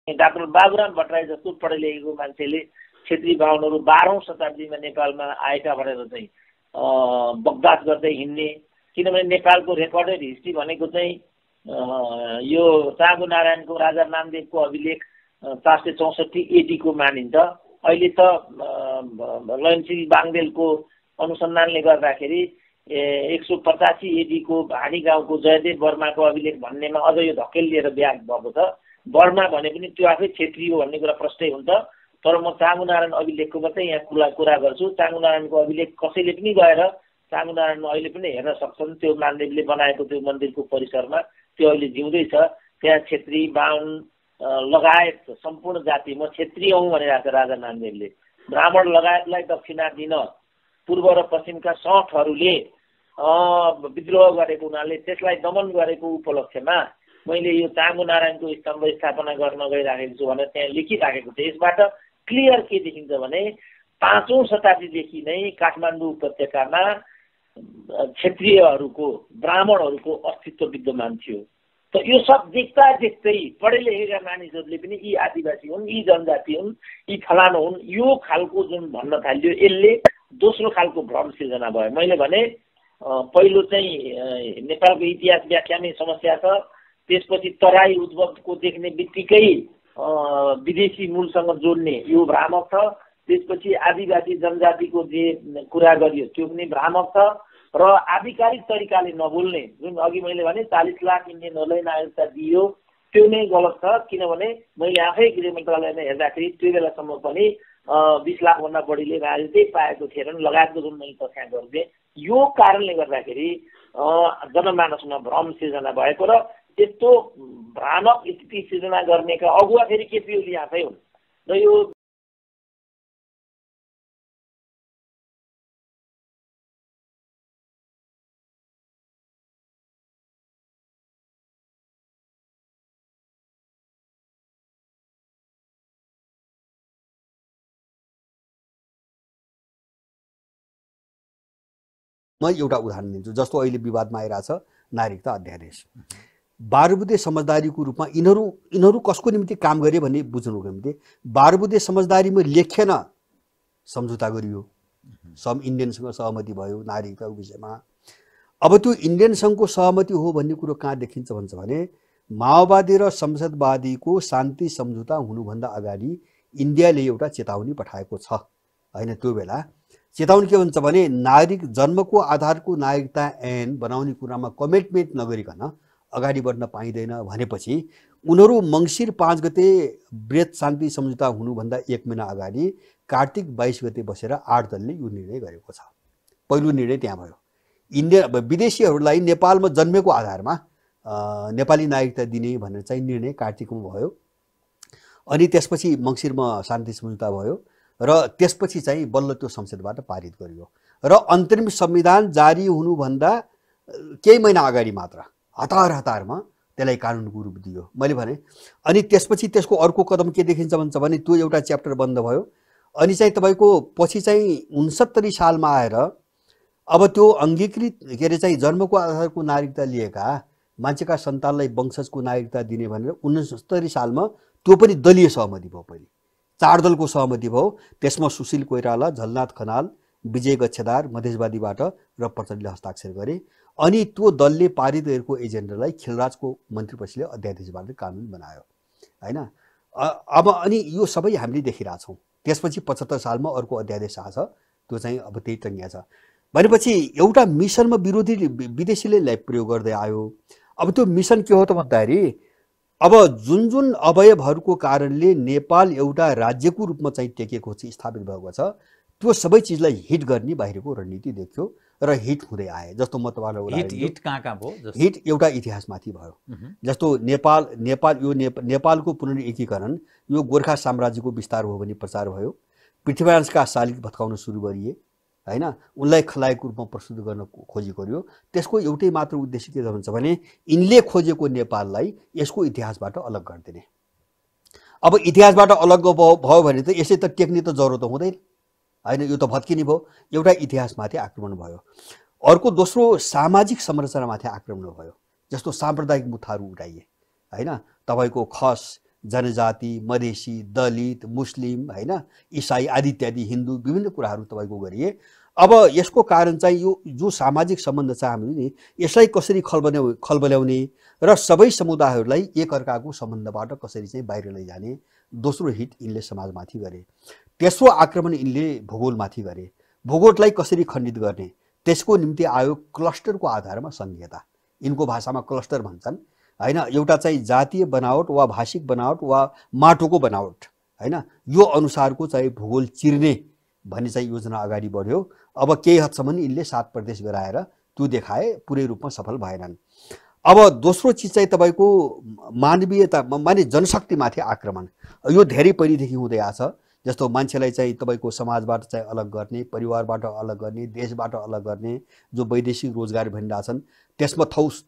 Doctor Baburam Bhattarai जस्तो पढे लेखेको मान्छेले क्षेत्री बाहुनहरू 12औं शताब्दीमा नेपालमा आएका भनेर चाहिँ बगदाद गर्दै हिँड्ने, किनभने नेपालको रेकर्डेड हिस्ट्री भनेको चाहिँ यो चाँगु नारायणको राजा नामदेवको अभिलेख 464 AD को मानिन्छ। अहिले त लयनसिंह बाङदेलको अनुसन्धानले गर्दाखेरि 185 AD को भाडी गाउँको जयदेव वर्माको अभिलेख भन्नेमा अझ यो धकेल लिएर ब्याग भएको छ। वर्मा भने पनि त्यो आफै क्षेत्री हो भन्ने कुरा प्रष्टै हुन्छ। तर म चाँगु नारायण अभिलेखको मात्रै यहाँ कुरा गर्छु। चाँगु नारायणको अभिलेख कसैले पनि गएर चाँगु नारायणमा अहिले पनि हेर्न सक्छन्। त्यो मानदेवले बनाएको त्यो मन्दिरको परिसरमा त्यो अहिले जिउँदैछ। त्यहाँ क्षेत्री बाहुन लगायत सम्पूर्ण जाति, म क्षेत्री हौँ भनिरहेको छ राजा नामदेवले। ब्राह्मण लगायतलाई दक्षिणा दिन पूर्व र पश्चिमका सठहरूले विद्रोह गरेको हुनाले त्यसलाई दमन गरेको उपलक्ष्यमा मैले यो चाँगु नारायणको स्तम्भ स्थापना गर्न गइराखेको छु भनेर त्यहाँ लेखिराखेको थियो। यसबाट क्लियर के देखिन्छ भने 5औं शताब्दीदेखि नै काठमाडौँ उपत्यकामा क्षेत्रीयहरूको, ब्राह्मणहरूको अस्तित्व विद्यमान थियो। त यो सब देख्दा देख्दै पढे लेखेका मानिसहरूले पनि यी आदिवासी हुन्, यी जनजाति हुन्, यी फलानु हुन्, यो खालको जुन भन्न थाल्यो यसले दोस्रो खालको भ्रम सिर्जना भयो। मैले भने पहिलो चाहिँ नेपालको इतिहास व्याख्यामै समस्या छ। त्यसपछि तराई उद्भवको देख्ने बित्तिकै विदेशी मूलसँग जोड्ने यो भ्रामक छ। त्यसपछि आदिवासी जनजातिको जे कुरा गरियो त्यो पनि भ्रामक छ। र आधिकारिक तरिकाले नबोल्ने, जुन अघि मैले भने 40 लाख इन्डियनहरूलाई नागरिकता दियो, त्यो नै गलत छ। किनभने मैले आफै गृह मन्त्रालयमा हेर्दाखेरि त्यो बेलासम्म पनि 20 लाखभन्दा बढीले नागरिकतै पाएको थिएनन् लगायतको जुन मैले तथ्याङ्क गरिदिएँ। यो कारणले गर्दाखेरि जनमानसमा भ्रम सिर्जना भएको र त्यस्तो भ्रामक स्थिति सिर्जना गर्नेका अगुवा फेरि केपी ओली आफै हुन्। र यो म एउटा उदाहरण दिन्छु। जस्तो अहिले विवादमा आइरहेछ नागरिकता अध्यादेश, 12 बुँदे समझदारीको रूपमा यिनीहरू कसको निम्ति काम गरे भन्ने बुझ्नुको निम्ति 12 बुँदे समझदारीमा लेखेन सम्झौता गरियो। सब इन्डियनसँग सहमति भयो नागरिकताको विषयमा। अब त्यो इन्डियन सङ्घको सहमति हो भन्ने कुरो कहाँ देखिन्छ भन्छ भने माओवादी र संसदवादीको शान्ति सम्झौता हुनुभन्दा अगाडि इन्डियाले एउटा चेतावनी पठाएको छ हैन। त्यो बेला चेतावनी के भन्छ भने नागरिक जन्मको आधारको नागरिकता ऐन बनाउने कुरामा कमिटमेन्ट नगरिकन अगाडि बढ्न पाइँदैन भनेपछि उनीहरू मङ्सिर 5 गते ब्रेथ शान्ति सम्झौता हुनुभन्दा 1 महिना अगाडि कार्तिक 22 गते बसेर 8 दलले यो निर्णय गरेको छ। पहिलो निर्णय त्यहाँ भयो। विदेशीहरूलाई नेपालमा जन्मेको आधारमा नेपाली नागरिकता दिने भनेर चाहिँ निर्णय कार्तिकमा भयो। अनि त्यसपछि मङ्सिरमा शान्ति सम्झौता भयो र त्यसपछि चाहिँ बल्ल त्यो संसदबाट पारित गरियो र अन्तरिम संविधान जारी हुनुभन्दा केही महिना अगाडि मात्र हतारमा त्यसलाई कानुनको रूप दियो मैले भने। अनि त्यसपछि त्यसको अर्को कदम के देखिन्छ भन्छ भने त्यो एउटा च्याप्टर बन्द भयो। अनि चाहिँ तपाईको पछि चाहिँ 69 सालमा आएर अब त्यो अङ्गीकृत के अरे चाहिँ जन्मको आधारको नागरिकता लिएका मान्छेका सन्तानलाई वंशजको नागरिकता दिने भनेर 69 सालमा त्यो पनि दलीय सहमति भयो। पहिले 4 दलको सहमति भयो। त्यसमा सुशील कोइराला, झलनाथ खनाल, विजय गच्छेदार मधेसवादीबाट र प्रचण्डले हस्ताक्षर गरे। अनि त्यो दलले पारित गरेको एजेन्डालाई खिलराजको मन्त्रीपरिषदले अध्यादेशबाट कानुन बनायो हैन। अब अनि यो सबै हामीले देखिरहेछौँ। त्यसपछि 75 सालमा अर्को अध्यादेश आछ, त्यो चाहिँ अब त्यही टङ्गिया छ भनेपछि एउटा मिसनमा विदेशीले प्रयोग गर्दै आयो। अब त्यो मिसन के हो त भन्दाखेरि अब जुन अवयवहरूको कारणले नेपाल एउटा राज्यको रूपमा चाहिँ टेकेको छ, स्थापित भएको छ, त्यो सबै चिजलाई हिट गर्ने बाहिरको रणनीति देखियो र हिट हुँदै आए। जस्तो म तपाईलाई हिट कहाँ भयो? हिट एउटा इतिहासमाथि भयो। जस्तो नेपालको पुनर्एकीकरण यो गोर्खा साम्राज्यको विस्तार हो भन्ने प्रचार भयो। पृथ्वीराजका शालिग भत्काउन सुरु गरिए हैन, उनलाई खलायकको रूपमा प्रस्तुत गर्न खोजी गरियो। त्यसको एउटै मात्र उद्देश्य के भन्छ भने यिनले खोजेको नेपाललाई यसको इतिहासबाट अलग गरिदिने। अब इतिहासबाट अलग भयो भने त यसै त टेक्ने त जरुरत हुँदैन हैन, यो त भत्किने भयो। एउटा इतिहासमाथि आक्रमण भयो। अर्को दोस्रो सामाजिक संरचनामाथि आक्रमण भयो। जस्तो साम्प्रदायिक मुद्दाहरू उठाइए हैन, तपाईको खस जनजाति, मधेसी, दलित, मुस्लिम, हैन, इसाई आदि इत्यादि, हिन्दू, विभिन्न कुराहरू तपाईँको गरिए। अब यसको कारण चाहिँ यो जो सामाजिक सम्बन्ध छ हामीले नि, यसलाई कसरी खलबल्याउने र सबै समुदायहरूलाई एकअर्काको सम्बन्धबाट कसरी चाहिँ बाहिर लैजाने, दोस्रो हिट यिनले समाजमाथि गरे। तेस्रो आक्रमण यिनले भूगोलमाथि गरे। भूगोललाई कसरी खण्डित गर्ने, त्यसको निम्ति आयो क्लस्टरको आधारमा संहिता। यिनको भाषामा क्लस्टर भन्छन्, हैन, एउटा चाहिँ जातीय बनावट वा भाषिक बनावट वा माटोको बनावट, हैन, यो अनुसारको चाहिँ भूगोल चिर्ने भन्ने चाहिँ योजना अगाडि बढ्यो। अब केही हदसम्म यिनले 7 प्रदेश गराएर त्यो देखाए, पुरै रूपमा सफल भएनन्। अब दोस्रो चिज चाहिँ तपाईँको मानवीयता माने जनशक्तिमाथि आक्रमण। यो धेरै पहिलेदेखि हुँदै आछ। जस्तो मान्छेलाई चाहिँ तपाईँको समाजबाट चाहिँ अलग गर्ने, परिवारबाट अलग गर्ने, देशबाट अलग गर्ने, जो वैदेशिक रोजगार भनिरहेछन् त्यसमा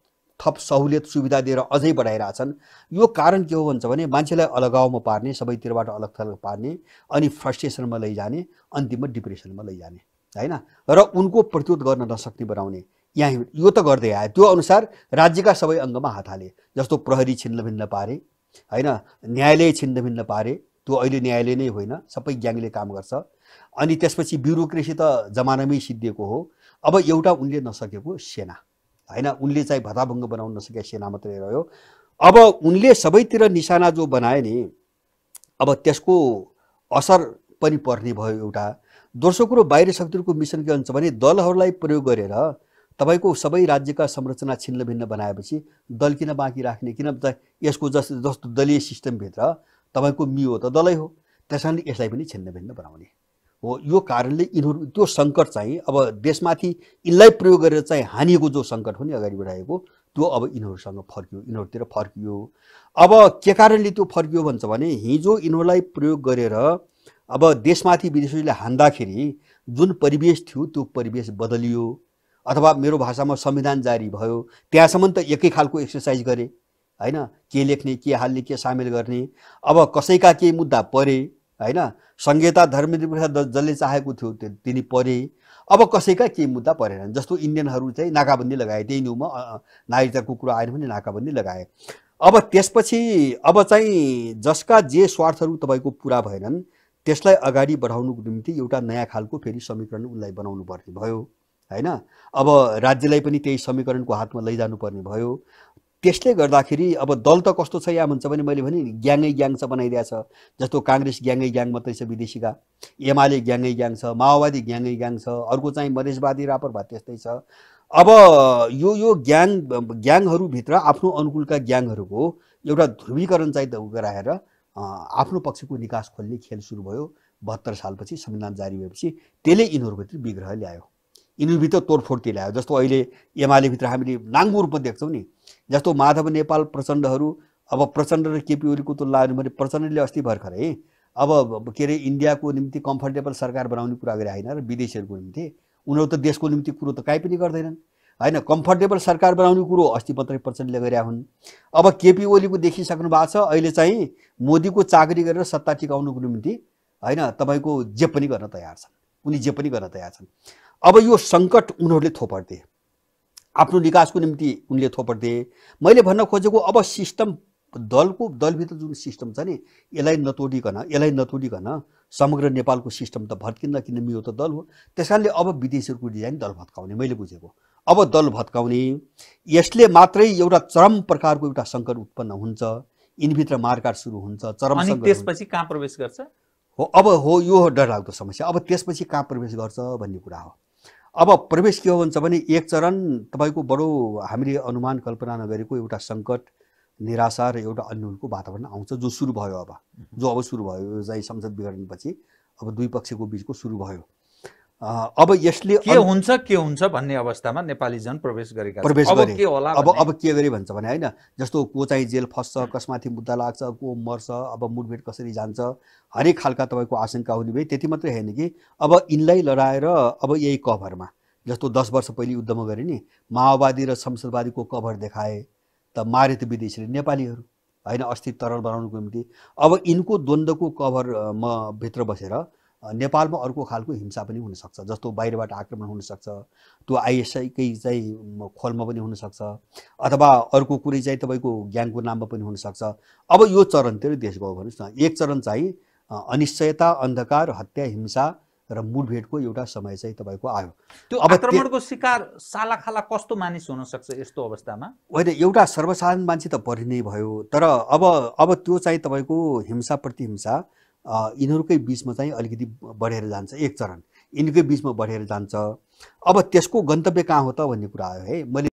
थप सहुलियत सुविधा दिएर अझै बढाइरहेछन्। यो कारण के हो भन्छ भने मान्छेलाई अलगावमा पार्ने, सबैतिरबाट अलग थलग पार्ने, अनि फ्रस्ट्रेसनमा लैजाने, अन्तिममा डिप्रेसनमा लैजाने, हैन, र उनको प्रतिरोध गर्न नसक्ने बनाउने। यहाँ यो त गर्दै आयो। त्यो अनुसार राज्यका सबै अङ्गमा हात हाले। जस्तो प्रहरी छिन्नभिन्न पारे, हैन, न्यायालय छिन्नभिन्न पारे। त्यो अहिले न्यायालय नै होइन, सबै ग्याङले काम गर्छ। अनि त्यसपछि ब्युरोक्रेसी त जमानामै सिद्धिएको हो। अब एउटा उनले नसकेको सेना, हैन, उनले चाहिँ भताभङ्ग बनाउन नसकेका सेना मात्रै रह्यो। अब उनले सबैतिर निशाना जो बनाए नि, अब त्यसको असर पनि पर्ने भयो एउटा। दोस्रो कुरो, बाहिर शक्तिहरूको मिसन के हुन्छ भने दलहरूलाई प्रयोग गरेर तपाईँको सबै राज्यका संरचना छिन्नभिन्न बनाएपछि दल किन बाँकी राख्ने, किन यसको जस्तो दलीय सिस्टमभित्र तपाईँको मियो त दलै हो, त्यस कारणले यसलाई पनि छिन्नभिन्न बनाउने हो। यो कारणले यिनीहरू त्यो सङ्कट चाहिँ अब देशमाथि यिनलाई प्रयोग गरेर चाहिँ हानिएको जो सङ्कट हो नि अगाडि बढाएको, त्यो अब यिनीहरूसँग फर्कियो, यिनीहरूतिर फर्कियो। अब के कारणले त्यो फर्कियो भन्छ भने हिजो यिनीहरूलाई प्रयोग गरेर अब देशमाथि विदेशीले हान्दाखेरि जुन परिवेश थियो त्यो परिवेश बदलियो, अथवा मेरो भाषामा संविधान जारी भयो। त्यहाँसम्म त एकै खालको एक्सर्साइज गरे, हैन, के लेख्ने, के हाल्ने, के सामेल गर्ने। अब कसैका केही मुद्दा परे, हैन, संहिता धर्मनिरपेक्ष जसले चाहेको थियो तिनी परे। अब कसैका केही मुद्दा परेनन्। जस्तो इन्डियनहरू चाहिँ नाकाबन्दी लगाए, त्यही न्युमा नागरिकताको कुरा आएन भने नाकाबन्दी लगाए। अब त्यसपछि अब चाहिँ जसका जे स्वार्थहरू तपाईँको पुरा भएनन् त्यसलाई अगाडि बढाउनुको निम्ति एउटा नयाँ खालको फेरि समीकरण उनलाई बनाउनु पर्ने भयो, हैन। अब राज्यलाई पनि त्यही समीकरणको हातमा लैजानु पर्ने भयो। त्यसले गर्दाखेरि अब दल त कस्तो छ यहाँ भन्छ भने मैले भने ग्याङै ग्याङ छ बनाइदिएछ। जस्तो काङ्ग्रेस ग्याङै ग्याङ मात्रै छ विदेशीका, एमाले ग्याङै ग्याङ छ, माओवादी ग्याङै ग्याङ छ, अर्को चाहिँ मधेसवादी रापरभा त्यस्तै छ। अब यो ग्याङहरूभित्र आफ्नो अनुकूलका ग्याङहरूको एउटा ध्रुवीकरण चाहिँ गराएर आफ्नो पक्षको निकास खोल्ने खेल सुरु भयो। 72 सालपछि संविधान जारी भएपछि त्यसले यिनीहरूभित्र विग्रह ल्यायो, यिनीहरूभित्र तोडफोड ल्यायो। जस्तो अहिले एमालेभित्र हामीले नाङ्गो रूपमा देख्छौँ नि। जस्तो माधव नेपाल प्रचण्डहरू, अब प्रचण्ड र केपी ओलीको तुलना गर्नु भने प्रचण्डले अस्ति भर्खरै अब के अरे इन्डियाको निम्ति कम्फर्टेबल सरकार बनाउने कुरा गरे होइन र विदेशीहरूको निम्ति। उनीहरू त देशको निम्ति कुरो त काहीँ पनि गर्दैनन्, हैन। कम्फर्टेबल सरकार बनाउने कुरो अस्ति मात्रै प्रचण्डले गरे हुन्। अब केपी ओलीको देखिसक्नु भएको छ अहिले चाहिँ मोदीको चाकरी गरेर सत्ता टिकाउनुको निम्ति, हैन, तपाईँको जे पनि गर्न तयार छन्, उनी जे पनि गर्न तयार छन्। अब यो सङ्कट उनीहरूले थोपर्थे, आफ्नो निकासको निम्ति उनले थोपर्थे। मैले भन्न खोजेको अब सिस्टम दलभित्र जुन सिस्टम छ नि यसलाई नतोडिकन समग्र नेपालको सिस्टम त भत्किन्न, किन मियो त दल हो। त्यसकारणले अब विदेशीहरूको डिजाइन दल भत्काउने मैले बुझेको। अब दल भत्काउने, यसले मात्रै एउटा चरम प्रकारको एउटा सङ्कट उत्पन्न हुन्छ, यिनीभित्र मारकाट सुरु हुन्छ, चरम सङ्कट। अनि त्यसपछि कहाँ प्रवेश गर्छ हो, अब हो यो डरलाग्दो समस्या। अब त्यसपछि कहाँ प्रवेश गर्छ भन्ने कुरा हो। अब प्रवेश के हो भन्छ भने एक चरण तपाईँको बडो हामीले अनुमान कल्पना नगरेको एउटा सङ्कट, निराशा र एउटा अन्यलको वातावरण आउँछ, जो सुरु भयो। अब सुरु भयो चाहिँ संसद विघटनपछि अब दुई पक्षको बिचको सुरु भयो। अब यसले के हुन्छ भन्ने अवस्थामा नेपाली जन प्रवेश गरे। अब के गरे भन्छ भने हैन, जस्तो को चाहिँ जेल फस्छ, कसमाथि मुद्दा लाग्छ, को मर्छ, अब मुठभेड कसरी जान्छ, हरेक खालका तपाईँको आशंका हुने भए। त्यति मात्रै होइन कि अब यिनलाई लडाएर अब यही कभरमा, जस्तो 10 वर्ष पहिले युद्धमा गरे नि माओवादी र संसदवादीको कभर देखाए त मारे त विदेशीले नेपालीहरू, हैन, अस्थिर तरल बनाउनुको निम्ति। अब यिनको द्वन्द्वको कभरमा भित्र बसेर नेपालमा अर्को खालको हिंसा पनि हुनसक्छ, जस्तो बाहिरबाट आक्रमण हुनसक्छ, त्यो आइएसआईकै चाहिँ खोलमा पनि हुनसक्छ, अथवा अर्को कुरै चाहिँ तपाईँको ग्याङको नाममा पनि हुनसक्छ। अब यो चरणतिर देश गयो भन्नुहोस् न। एक चरण चाहिँ अनिश्चयता, अन्धकार, हत्या, हिंसा र मुठभेडको एउटा समय चाहिँ तपाईँको आयो। त्यो आक्रमणको शिकार सालाखाला कस्तो मानिस हुन सक्छ यस्तो अवस्थामा? होइन, एउटा सर्वसाधारण मान्छे त परि नै भयो, तर अब त्यो चाहिँ तपाईँको हिंसा प्रति हिंसा यिनीहरूकै बिचमा चाहिँ अलिकति बढेर जान्छ। एक चरण यिनीकै बिचमा बढेर जान्छ। अब त्यसको गन्तव्य कहाँ हो त भन्ने कुरा आयो है। मैले